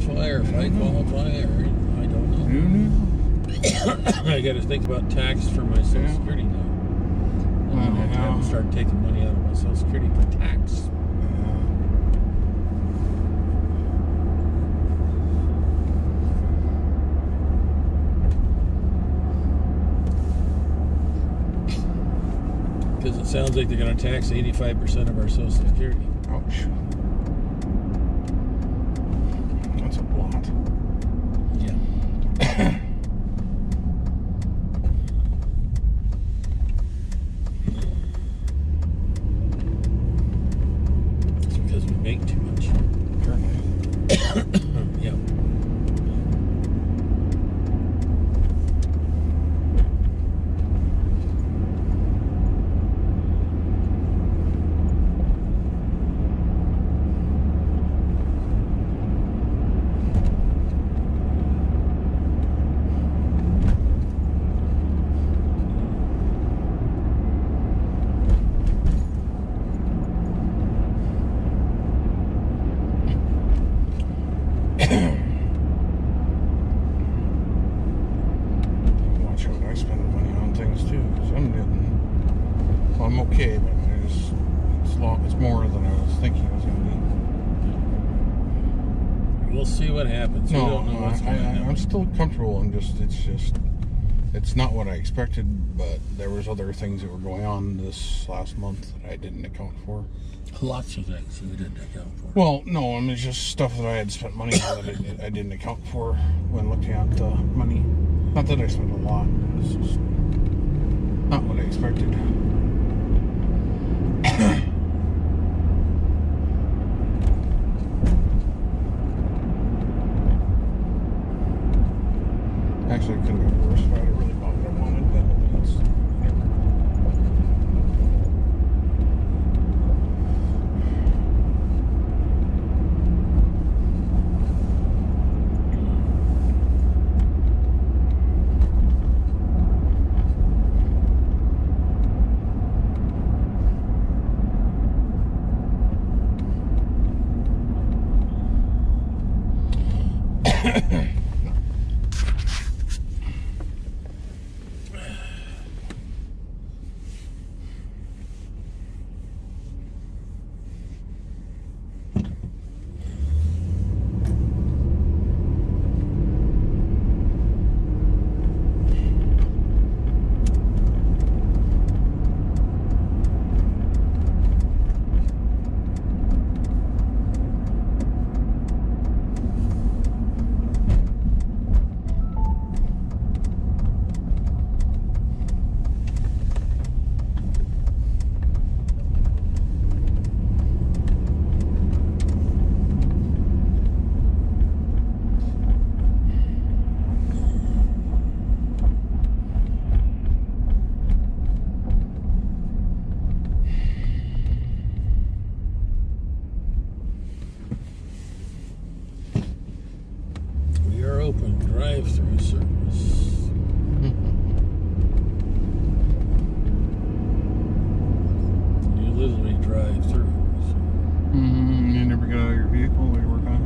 qualify or if I qualify, or I don't know. Who knew? I got to think about tax for my Social Security now. I'm going to have to start taking money out of my Social Security for tax. Because it sounds like they're going to tax 85% of our Social Security. Ouch. That's a lot. Yeah. It's because we make too much. Apparently. Yeah. Watch out, I spend money on things too, because I'm getting, well, I'm okay, but it's more than I was thinking it was going to be. We'll see what happens. We don't know what's going to happen. I'm still comfortable. It's not what I expected, but there was other things that were going on this last month that I didn't account for. Lots of things that we didn't account for. Well, no, I mean, it's just stuff that I had spent money on that I didn't account for when looking at the money. Not that I spent a lot, it's just not what I expected. Actually, it could have been worse if I had really bought what I wanted, but it's whatever. We are open drive-through service. You literally drive through. So. You never get out of your vehicle while you work on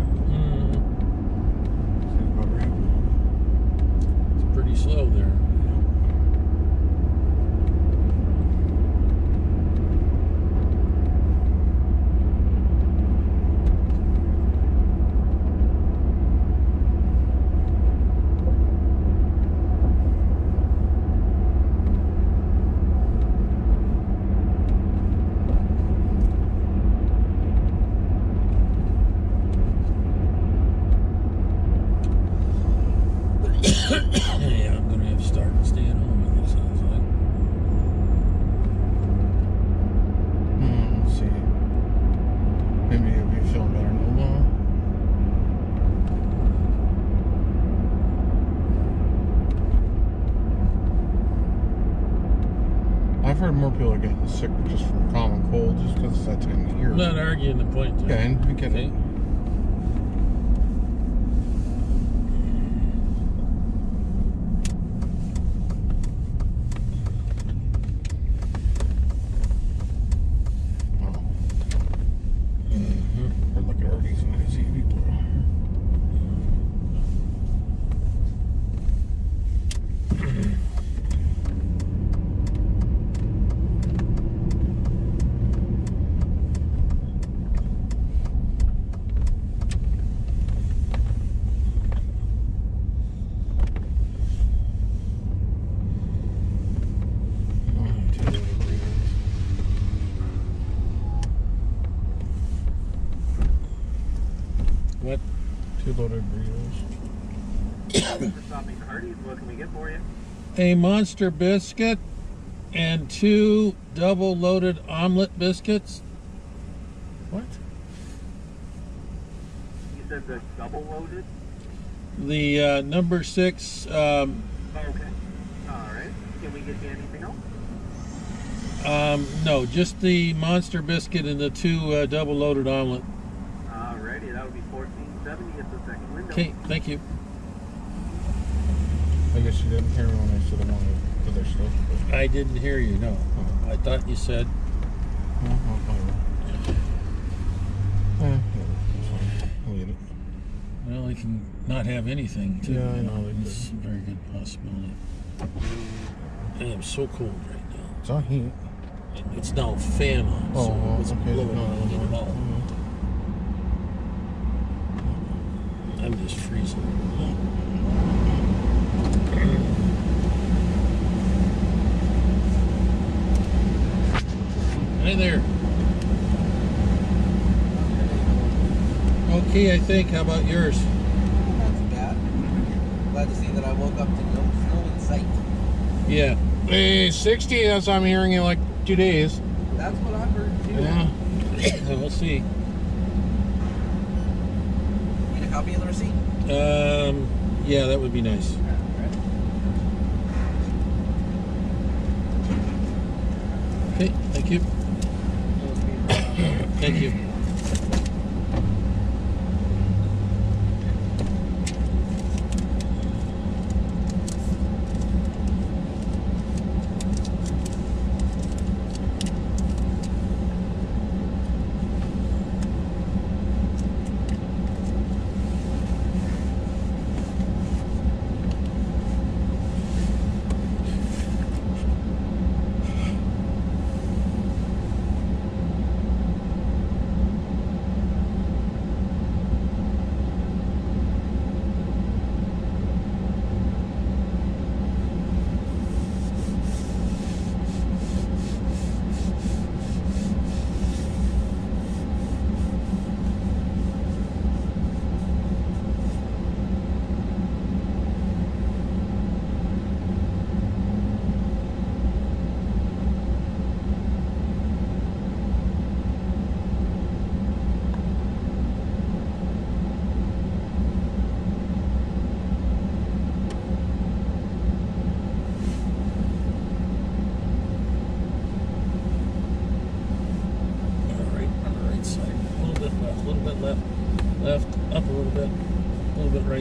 it? Mm. Seems about right. It's pretty slow there. Yeah, I'm going to have to start staying home, it sounds like. Let's see. Maybe you'll be feeling better in a little while. I've heard more people are getting sick just from common cold just because it's that time of year. I'm not arguing the point. Yeah, and we get it. 2 loaded burritos. For stopping Hardee's, what can we get for you? A monster biscuit and 2 double loaded omelet biscuits. What? You said the double loaded? The number 6. Okay. All right. Can we get you anything else? No, just the monster biscuit and the 2 double loaded omelet. Alrighty, that would be $14.70 at the second window. Okay, thank you. I guess you didn't hear me when I said I wanted other stuff. But... I didn't hear you, no. I thought you said. whatever. Yeah, that's fine. I'll eat it. Well, they can not have anything, too. Yeah, I know. It's a very good possibility. I am so cold right now. It's on heat. It's now fan on, so it's okay. blowing No, on it all. no. I'm just freezing. Hi there. Okay, I think. How about yours? Not too bad. Glad to see that I woke up to no snow in sight. Yeah. Hey, 60, that's what I'm hearing in like 2 days. That's what I've heard too. Yeah. We'll see. Need a copy of the receipt? Yeah, that would be nice. Okay, thank you. Thank you. Left, up a little bit right.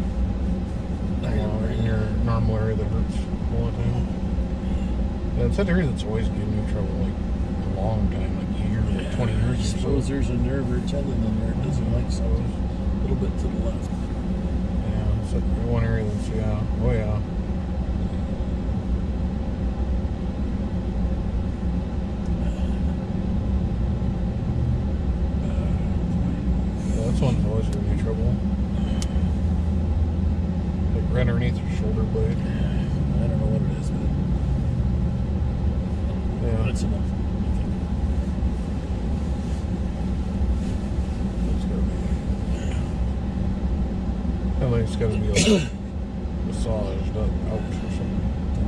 In your normal area that hurts all the time. Yeah, it's that area that's always giving you trouble, like a long time, like years, like 20 years. I suppose there's a nerve or tendon in there. It doesn't like so. A little bit to the left. Yeah, it's like one area that's, yeah. Oh, yeah. That's one's always giving you trouble. Like right underneath your shoulder blade. I don't know what it is, but Yeah. that's enough. I think it's got to be like massaged up out or something.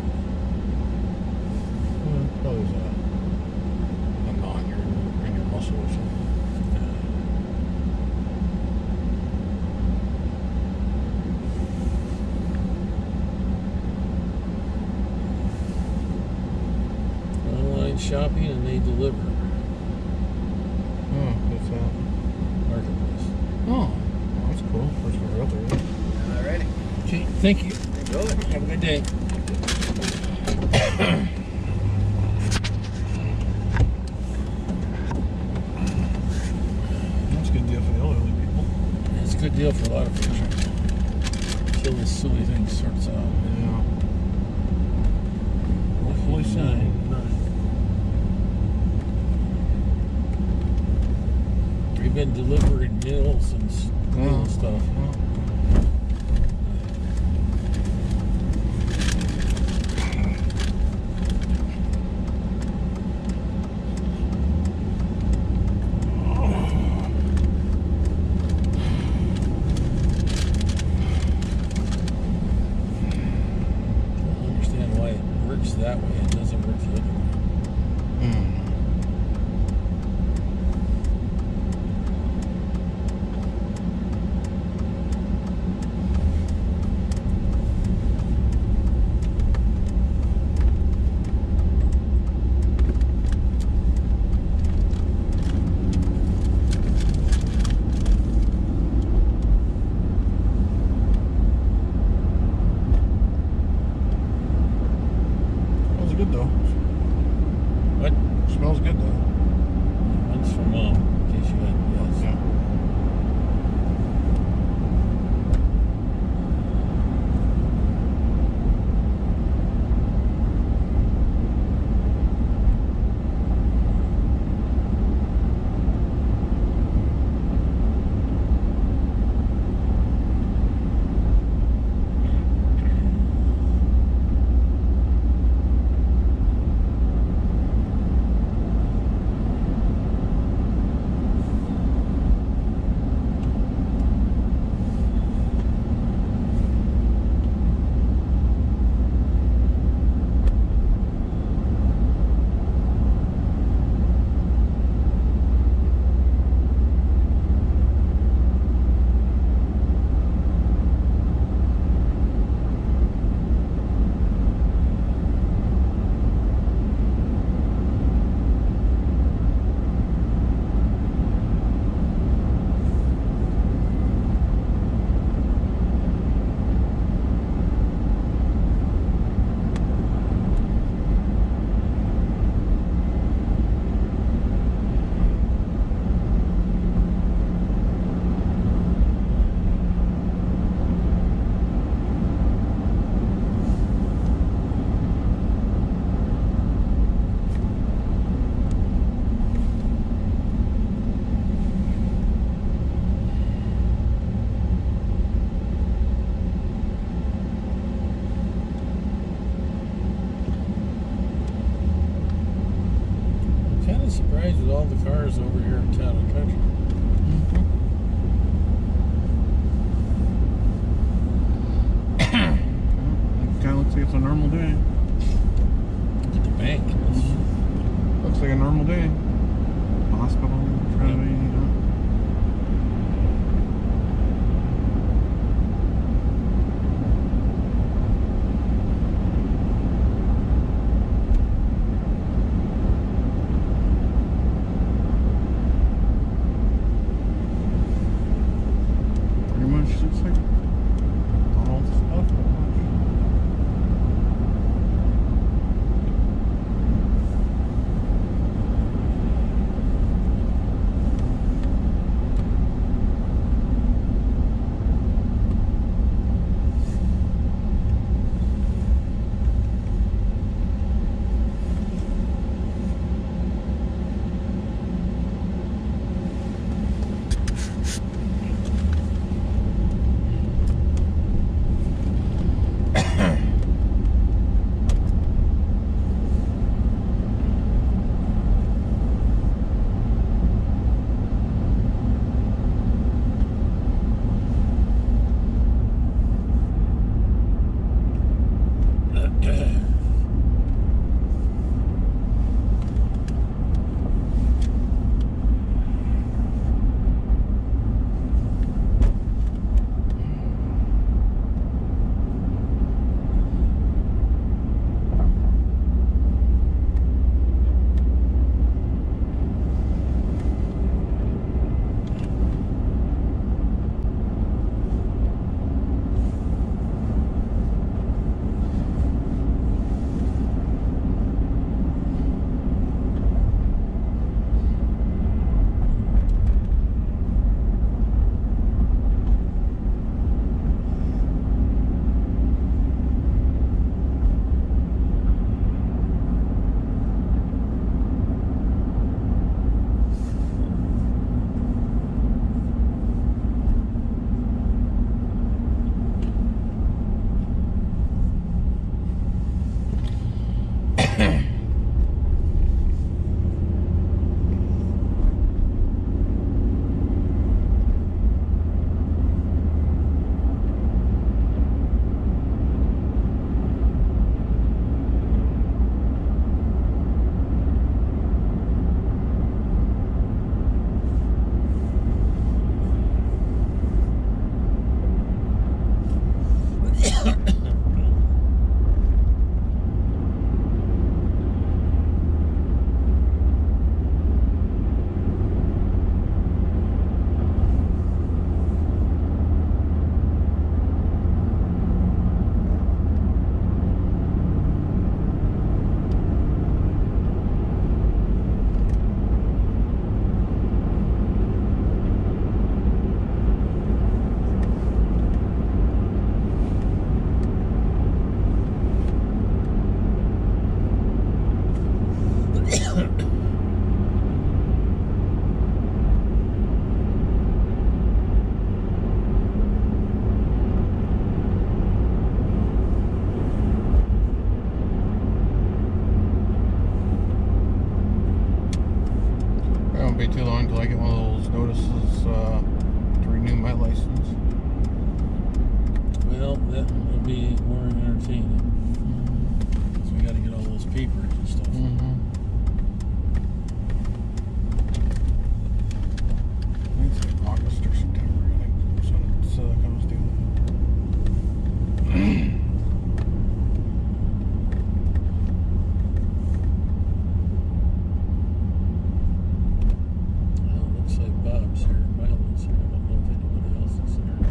Yeah, probably is a knot in your muscle or something. Online shopping and they deliver. Oh, what's that? Marketplace. Oh, that's cool. First one out there. Alrighty. Okay, thank you. Enjoy. Have a good day. That's a good deal for the elderly people. It's a good deal for a lot of people. Until this silly thing sorts out. Yeah. Hopefully soon. We've been delivering meals and stuff. all the cars over here in Town and Country. It kind of looks like it's a normal day. Look at the bank. Looks like a normal day. Hospital, Trinity, pretty much looks like all the stuff. Won't be too long until I get one of those notices to renew my license. Well, that will be more entertaining. So we got to get all those papers and stuff. I think it's like August or September, I think, that's when it comes due. Bob's here, Milo's here. I don't know if anybody else is here.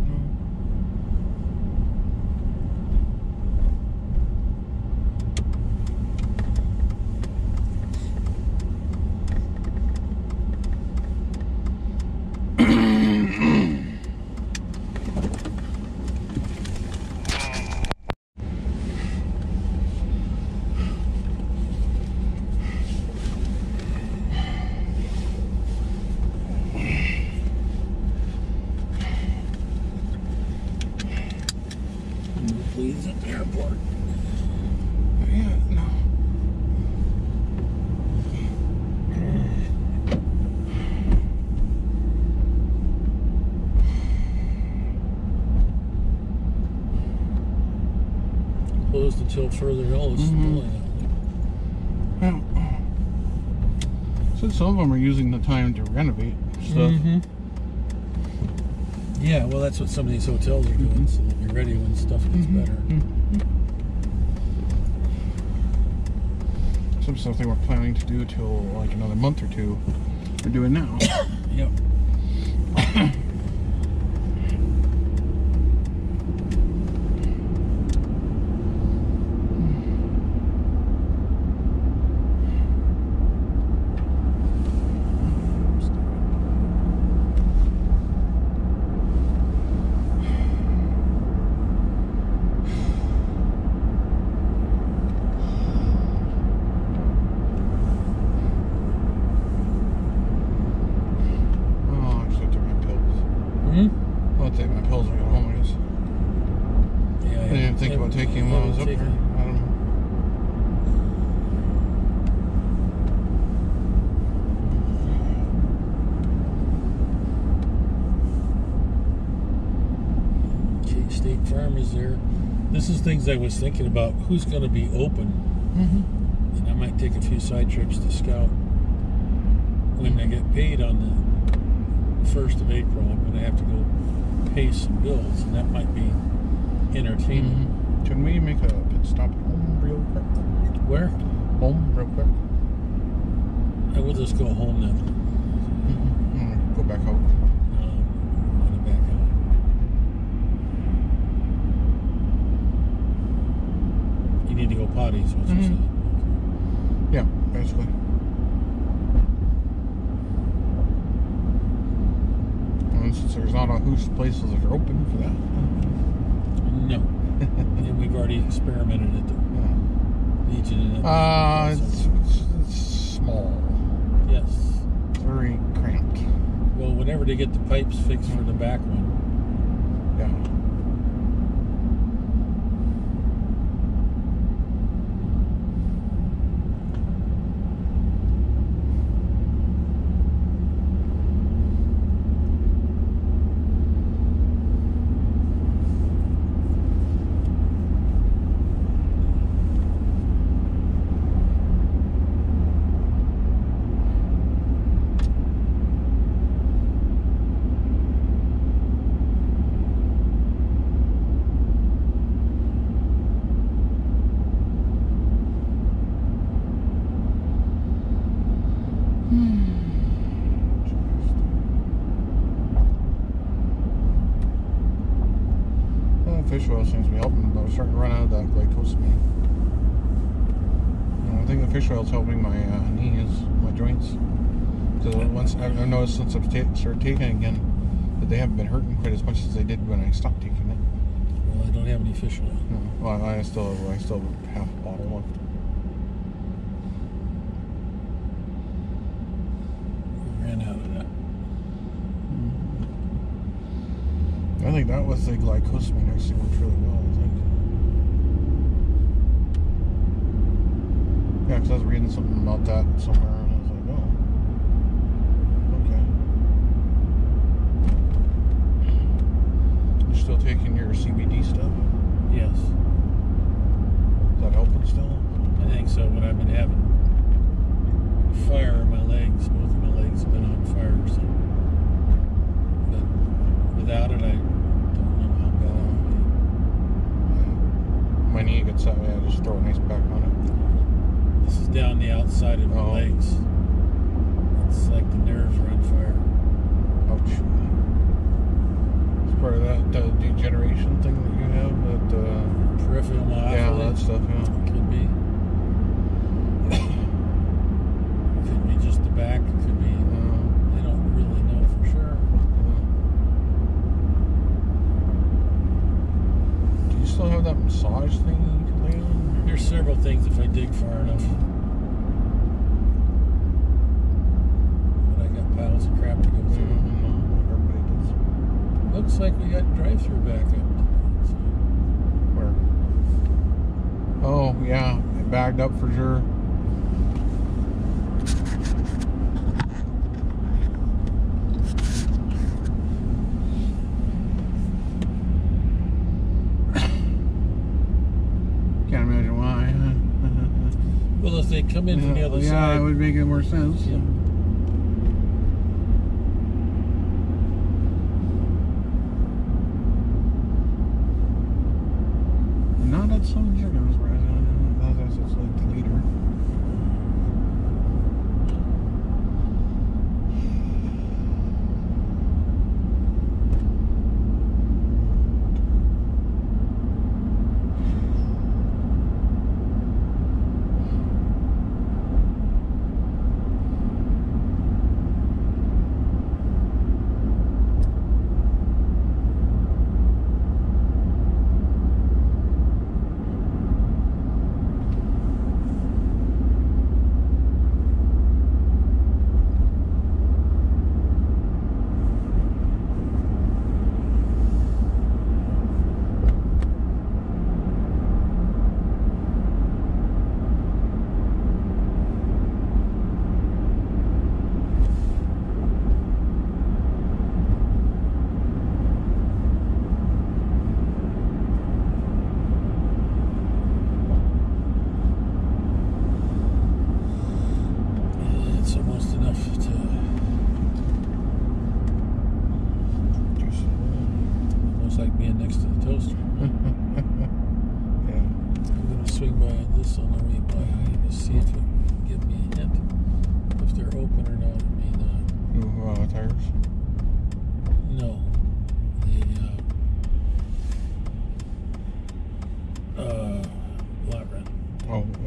Please at the airport. Yeah, no. closed until further notice. Yeah. So some of them are using the time to renovate stuff. Yeah, well, that's what some of these hotels are doing, so they'll be ready when stuff gets better. Some stuff they were planning to do till like another month or two, they're doing now. Yep. I'll take my pills when I get home, I guess. Yeah, I didn't even think about taking them while I was up there. I don't know. Okay, State Farm is there. This is things I was thinking about. Who's going to be open? And I might take a few side trips to scout. When I get paid on the 1st of April, I'm going to have to go pay some bills, and that might be entertaining. Can we make a pit stop at home real quick? Where? Home real quick. I will just go home then. Go back out. I want to back out. You need to go potty, is what you said. Yeah, basically. And since there's not a host of places that are open for that. No. And we've already experimented at the Legion. It's small. Yes. It's very cramped. Well, whenever they get the pipes fixed for the back one. Yeah. Fish oil seems to be helping, but I'm starting to run out of that glycosamine. I think the fish oil's helping my knees, my joints. Because once I've noticed since I've started taking it again, that they haven't been hurting quite as much as they did when I stopped taking it. Well, I don't have any fish oil. No. Well, I still have half a bottle left. We ran out of that. I think that was the glycosamine actually worked really well, I think. Yeah, because I was reading something about that somewhere, and I was like, oh, okay. You're still taking your CBD stuff? Yes. Is that helping still? I think so, but I've been having fire in my legs. Both of my legs have been on fire, so. But without it, I don't know how bad I would be. My knee gets that way, I just throw an ice pack on it. This is down the outside of my legs. It's like the nerves are on fire. Ouch. It's part of that degeneration thing that you have, that Peripheral myopathy. yeah, that stuff, yeah. Could be. Could be just the back. It could be. They don't really know for sure. Do you still have that massage thing you can lay on? There's several things if I dig far enough. But I got piles of crap to go through. Everybody does. Looks like we got drive-through back up. So. Where? Oh, yeah. It bagged up for sure. they come in from the other side. Yeah, it would make it more sense. Yeah. Not at some chickens, right? That's like the leader. It's almost enough to almost like being next to the toaster. Yeah. I'm gonna swing by this on the way by to see if it can give me a hint if they're open or not. It may not. New tires. No. The lot rent. Oh, yeah.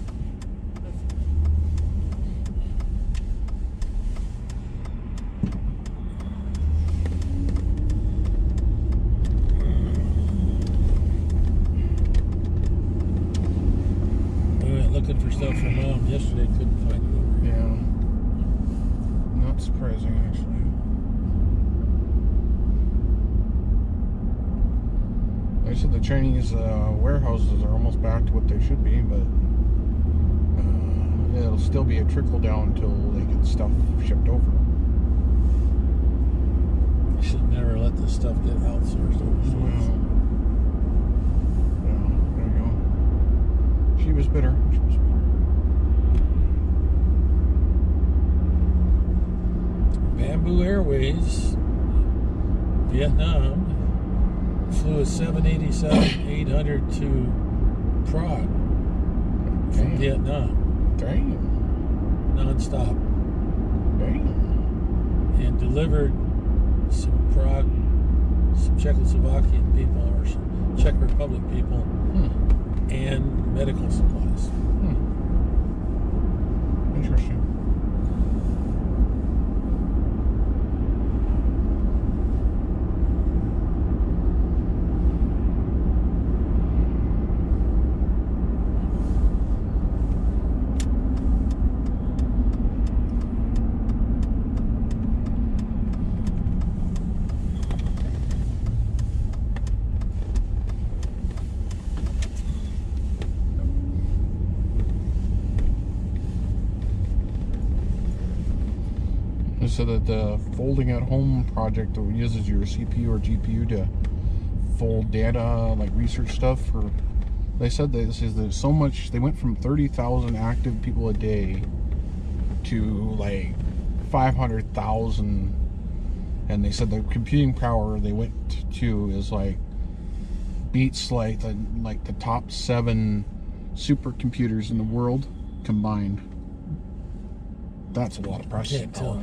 We went looking for stuff for Mom yesterday, couldn't find it over here. Yeah. Not surprising, actually. They said the Chinese warehouses are almost back to what they should be, but it'll still be a trickle down until they get stuff shipped over. You should never let this stuff get outsourced overseas. Yeah, there you go. She was bitter. She was bitter. Bamboo Airways, Vietnam, flew a 787-800 to Prague from Vietnam, Damn. non-stop, Damn. and delivered some Czechoslovakian people or some Czech Republic people and medical supplies. Interesting. So that the folding at home project that uses your CPU or GPU to fold data, like research stuff, or they said that this is there's so much. They went from 30,000 active people a day to like 500,000, and they said the computing power they went to is like beats like the top 7 supercomputers in the world combined. That's a lot of processing power.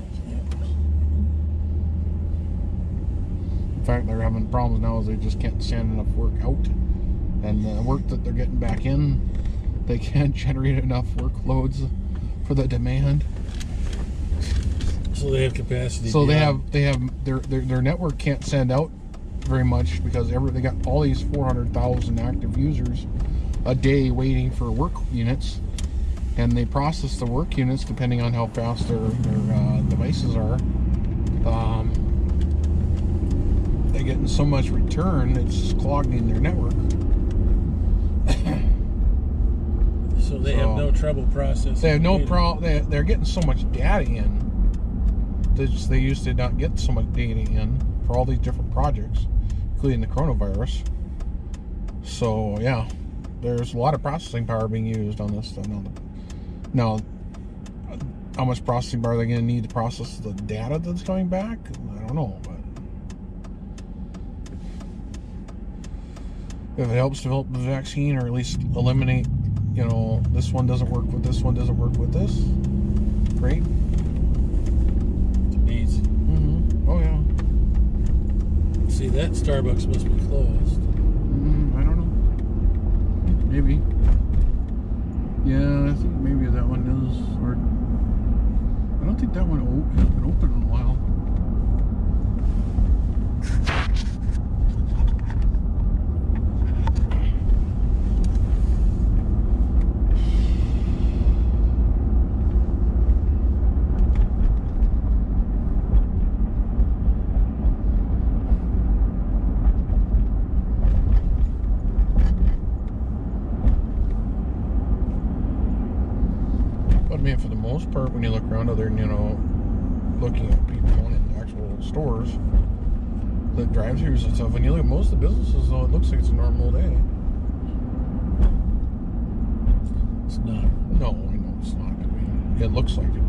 In fact, they're having problems now is they just can't send enough work out, and the work that they're getting back in, they can't generate enough workloads for the demand. So they have capacity. So they have their network can't send out very much because they got all these 400,000 active users a day waiting for work units. And they process the work units depending on how fast their devices are. They're getting so much return, it's clogging their network. So they have no trouble processing. They have no problem. They're getting so much data in. They used to not get so much data in for all these different projects, including the coronavirus. So yeah, there's a lot of processing power being used on this stuff. Now, how much processing power are they going to need to process the data that's coming back? I don't know, but if it helps develop the vaccine, or at least eliminate, you know, this one doesn't work with this one, doesn't work with this, great. It's amazing. Mm-hmm. Oh yeah. See, that Starbucks must be closed. I don't know. Maybe. Yeah, I think maybe that one is, or I don't think that one has been open in a while. But I mean, for the most part, when you look around other, you know, looking at people going in the actual stores, the drive-thrus and stuff, when you look at most of the businesses, though, it looks like it's a normal day. It's not. No, I know it's not. I mean, it looks like it is.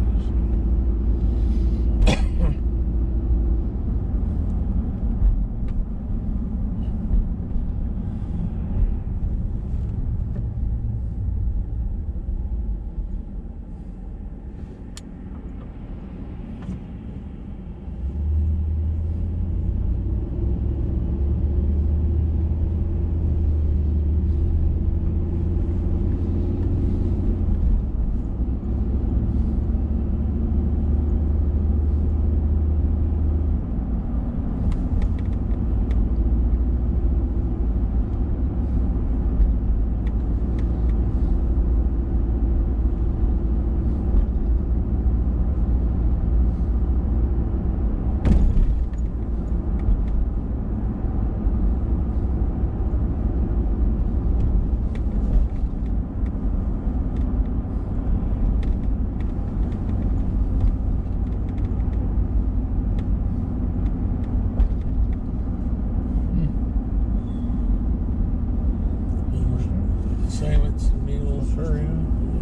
Silence and meal. Sure, yeah.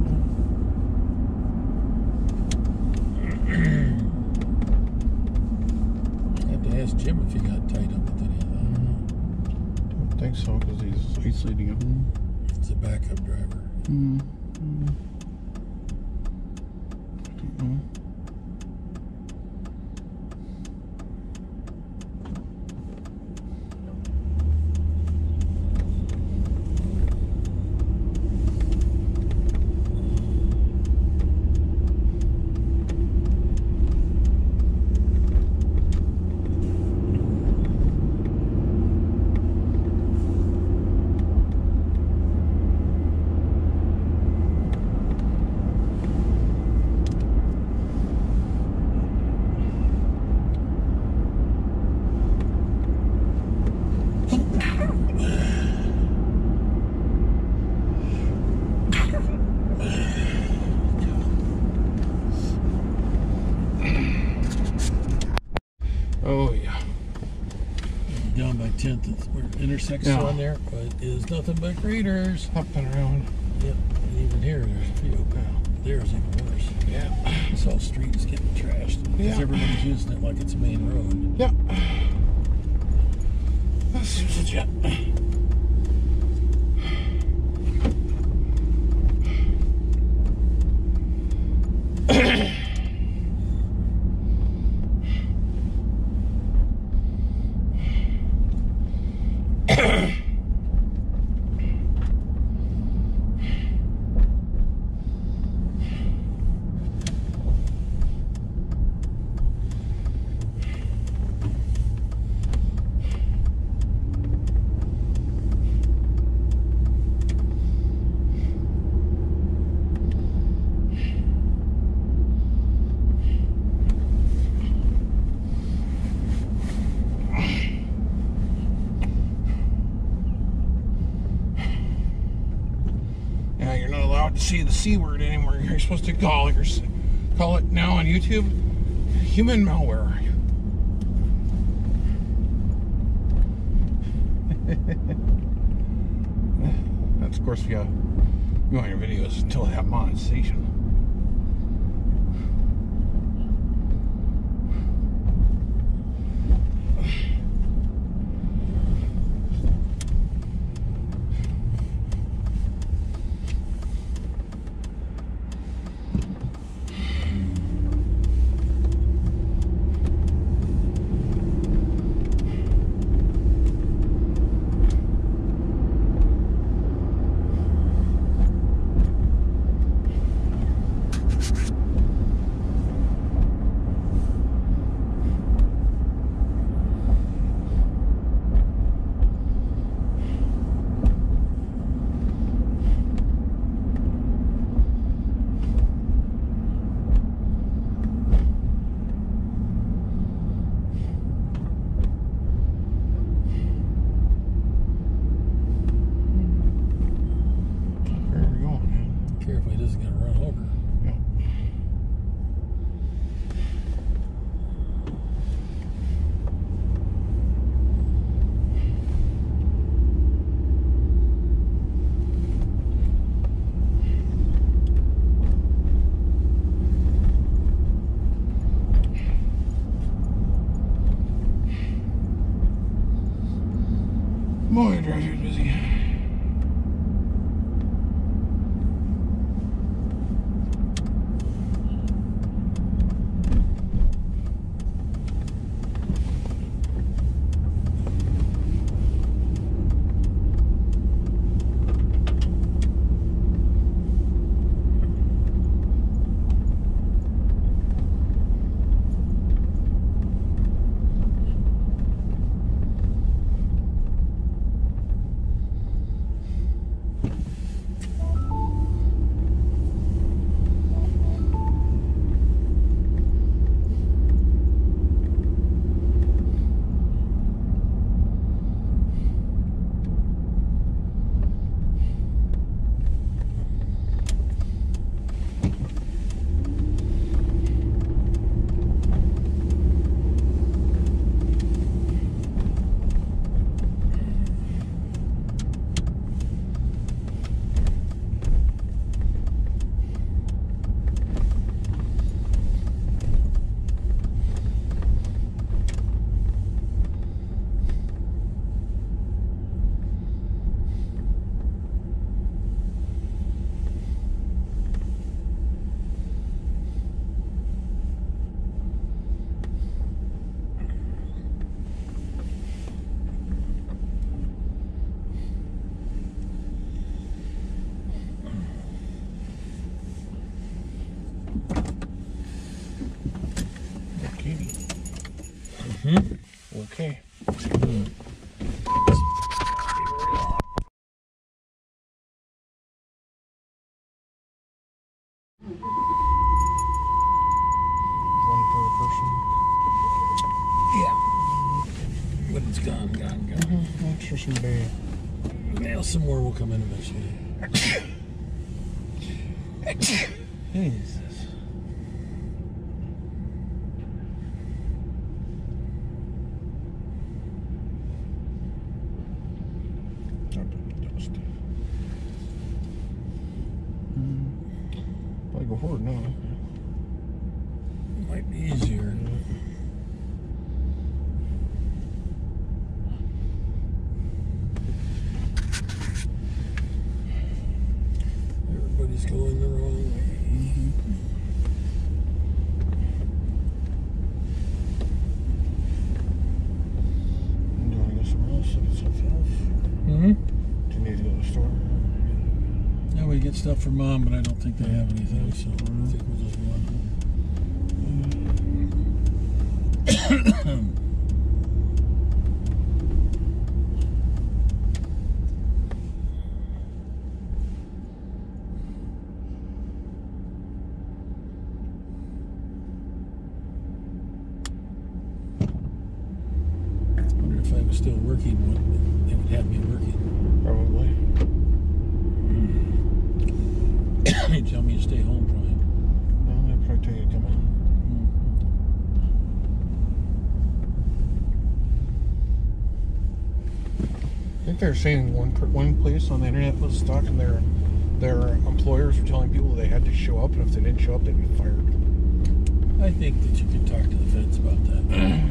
I have to ask Jim if he got tied up with any of that. Don't think so, because he's isolating at home. It's a backup driver. I don't know. Oh yeah. Down by 10th, it's where it intersects Yeah. on there, but it is nothing but craters. Up and around. Yep, and even here, there's a few. There's even worse. Yeah. This whole street is getting trashed because Yeah. everybody's using it like it's a main road. Yeah. That's legit. Yeah, you're not allowed to say the C word anymore. You're supposed to call it now on YouTube human malware. That's of course, yeah, you want your videos until they have monetization. Boy, it drives you busy. Okay. One per person. Yeah. When it's gone. That's for some day. Nail some more will come in eventually. Jesus. Probably go forward now. Might be easier. Everybody's going the wrong way. Do you want to go somewhere else? Get something else? Mm-hmm. Do you need to go to the store? Yeah, we get stuff for Mom, but I don't think they have anything, so I think we'll just run. I wonder if I was still working, they would have me working. Probably. They tell me to stay home, Brian. No, they'll probably tell you to come on. I think they're saying one place on the internet was stuck, and their employers were telling people they had to show up, and if they didn't show up, they'd be fired. I think that you could talk to the feds about that.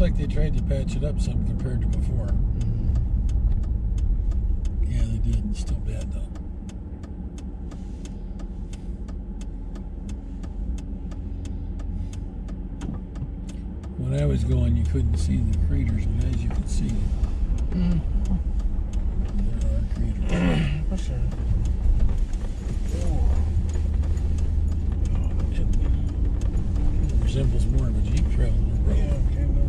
like they tried to patch it up some compared to before. Yeah, they did. It's still bad though. When I was going, you couldn't see the craters, but as you can see, there are craters. For sure. It resembles more of a Jeep trail than a road. Yeah, okay, no,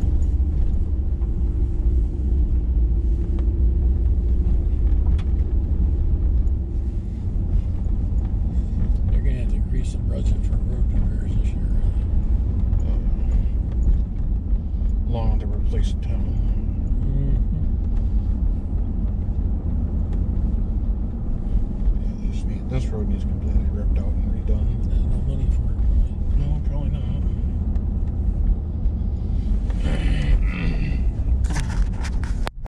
They're going to have to increase the budget for road repairs this year. Along with the replace the town. Yeah, this road needs completely ripped out and redone. There's no money for it. No, probably not.